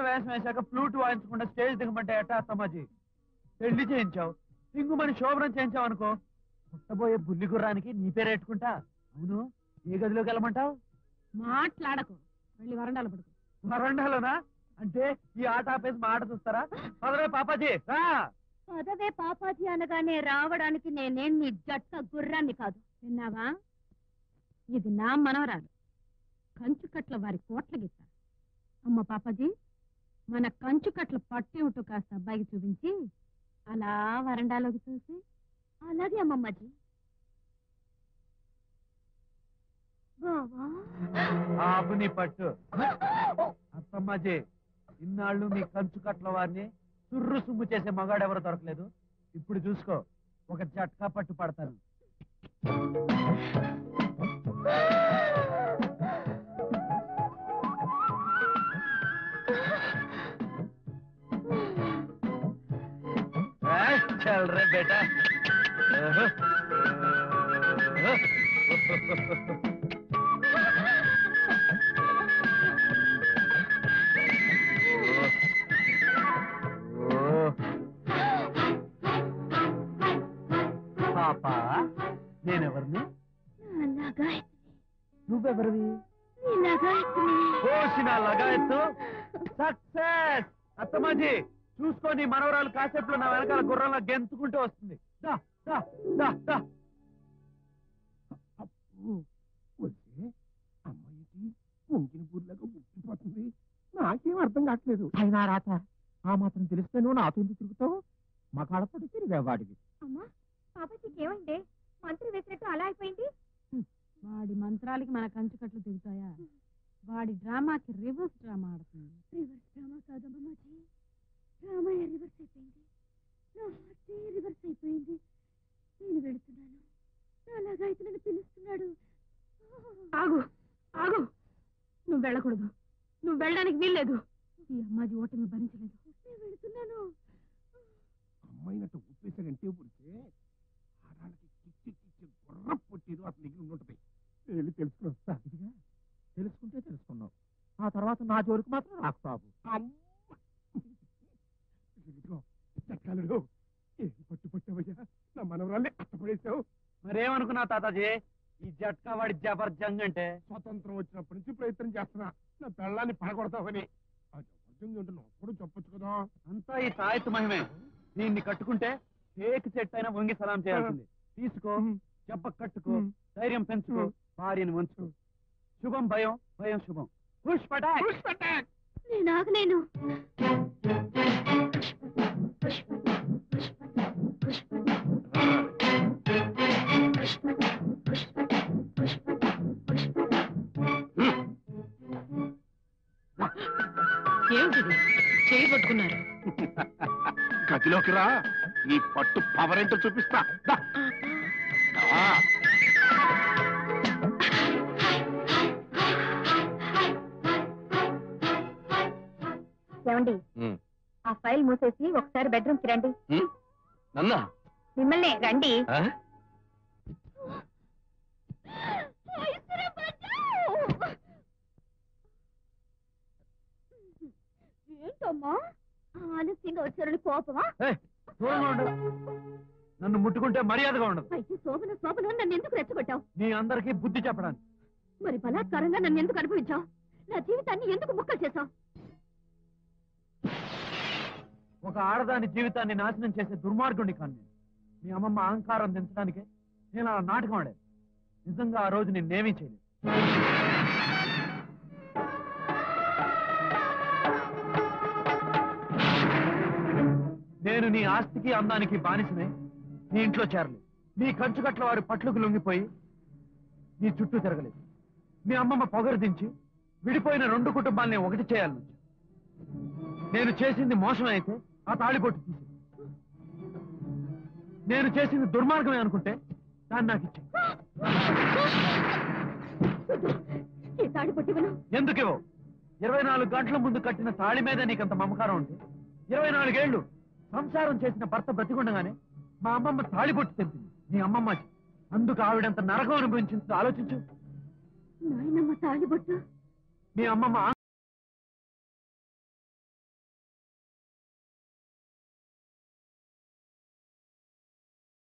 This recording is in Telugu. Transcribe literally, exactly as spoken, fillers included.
కృష్ణుడు వేషం వేశాక ఫ్లూట్ వాయించకుండా స్టేజ్ దిగమంటే ఎట్టా అత్తమ్మాజీ? పెళ్లి చేయించావు, సింగుమని శోభనం చేయించావు అనుకో, పుట్టబోయే బుల్లి గుర్రానికి నీ పేరు పెట్టుకుంటా. అవును, ఏ గదిలోకి వెళ్ళమంటావు? మాట్లాడకు, వెళ్ళి వరండాలో పడుకో. వరండాలోనా? అంటే ఈ ఆట ఆపేసి మా ఆట చూస్తారా? పదవే పాపాజీ రా. పదవే పాపాజీ అనగానే రావడానికి నేనేం నీ జట్క గుర్రాన్ని కాదు, విన్నావా? ఇది నా మనవరాలు, కంచుకట్ల వారి కోట్ల గీత. అమ్మ పాపాజీ, మన కంచుకట్ల పట్టేమిటో కాస్త అబ్బాయికి చూపించి అలా వరండాలోకి చూసి. అలాగే అమ్మమ్మాజీ. ఆపు నీ పట్టు. అత్తమ్మాజీ, ఇన్నాళ్ళు నీ కంచుకట్ల వారిని సుర్రు సుమ్ము చేసే మగాడెవరో దొరకలేదు. ఇప్పుడు చూసుకో, ఒక జట్కా పట్టు పడతాను. चल रे बेटा। పాపా, నేనెవరిని? నువ్వెవరివి? కోసిన లగాయత్తు సక్సెస్. అత్తమాజీ, చూసుకొని మనవరాలు కాసేపులో నా వెనకాల గుర్రంలో గెంతుకుంటూ వస్తుంది. అమ్మాయికి పొంగిన బుర్రలాగా ముట్టిపోతుంది. నాకేం అర్థం కావట్లేదు. అయినా రాత ఆ మాత్రం తెలిస్తే నువ్వు నాతో ఎందుకు తిరుగుతావు? మా కాడపడి తిరిగేవాడికి. అమ్మా, పాపకి ఏమంటే మంత్రి వేసినట్టు అలా అయిపోయింది. వాడి మంత్రాలకి మన కంచుకట్లు తిరుగుతాయా? వాడి డ్రామాకి రివర్స్ డ్రామా ఆడుతుంది. రివర్స్ డ్రామా కాదమ్మాజీ, డ్రామా రివర్స్ అయిపోయింది. నా హార్టే రివర్స్ అయిపోయింది. నేను వెళుతున్నాను, అలాగా అయితే నన్ను పిలుస్తున్నాడు. ఆగు ఆగు, నువ్వు వెళ్ళకూడదు. నువ్వు వెళ్ళడానికి వీల్లేదు. ఈ అమ్మాజీ ఓటమి భరించలేదు. నేను వెళుతున్నాను. అమ్మాయినట్టు ఉప్పేసాడంటే పుడితే ఆడాళ్ళకి కిచ్చి కిచ్చి గుర్ర పొట్టేది అసలు మిగిలి ఉంటుంది. వెళ్ళి తెలుసుకుని వస్తా. ఇదిగా తెలుసుకుంటే తెలుసుకున్నావు, ఆ తర్వాత నా జోలికి మాత్రం రాకు బాబు. చట్టాలు ఏం పట్టు పట్టవయ్యా, నా మనవరాల్ని అట్టపడేశావు. మరేమనుకున్నా తాతాజీ, ఈ జట్కా వాడి జబర్జంగ్ అంటే? స్వతంత్రం వచ్చినప్పటి నుంచి ప్రయత్నం చేస్తున్నా నా పెళ్ళాన్ని పడగొడతావని. ఆ జబర్జంగ్ అంటే అప్పుడు చెప్పొచ్చు కదా. అంతా ఈ తాయెత్తు మహిమే. దీన్ని కట్టుకుంటే కేక్ చెట్టు అయినా వంగి సలాం చేయాల్సింది. తీసుకో, చెప్ప కట్టుకో, ధైర్యం పెంచుకో, భార్యని వంచుకో. శుభం భయం, భయం శుభం. పుష్ పటాక్, పుష్ పటాక్. నేను ఆగలేను. ఏమిటిది చేయి పట్టుకున్నారు? గదిలోకి రా, నీ పట్టు పవర్ ఏంటో చూపిస్తా. ఏమండి, ఆ ఫైల్ మూసేసి ఒకసారి బెడ్రూమ్ కి రండి. నన్నా? మిమ్మల్ని రండి. ఏంటమ్మా ఆలస్యంగా వచ్చారని కోపమా? నన్ను ముట్టుకుంటే మర్యాదగా ఉండదు. అయితే శోభన శోభన నన్ను ఎందుకు రెచ్చగొట్టావు? నీ అందరికీ బుద్ధి చెప్పడానికి. మరి బలాత్కారంగా నన్ను ఎందుకు అనుభవించావు? నా జీవితాన్ని ఎందుకు ముక్కలు చేశావు? ఒక ఆడదాని జీవితాన్ని నాశనం చేసే దుర్మార్గుడిని కాను నేను. మీ అమ్మమ్మ అహంకారం దించడానికే నేను అలా నాటకం ఆడాను. నిజంగా ఆ రోజు నేనేమీ చేయలేదు. నేను నీ ఆస్తికి అందానికి బానిసనే నీ ఇంట్లో చేరలేదు. నీ కంచుకట్ల వారి పట్లకు లొంగిపోయి నీ చుట్టూ తిరగలేదు. మీ అమ్మమ్మ పొగరు దించి విడిపోయిన రెండు కుటుంబాలని ఒకటి చేయాలని నేను చేసింది మోసమే అయితే ఆ తాళిబొట్టు తీసి, నేను చేసింది దుర్మార్గమే అనుకుంటే దాన్ని నాకు ఇచ్చే. ఎందుకేవో ఇరవై నాలుగు గంటల ముందు కట్టిన తాళి మీద నీకంత మమకారం ఉంటే ఇరవై నాలుగేళ్లు సంసారం చేసిన భర్త బ్రతికుండగానే మా అమ్మమ్మ తాళిబొట్టు తెంపింది నీ అమ్మమ్మ. అందుకు ఆవిడంత నరకం అనుభవించింది ఆలోచించు. నాయనమ్మ తాళిబొట్టు మీ అమ్మమ్మ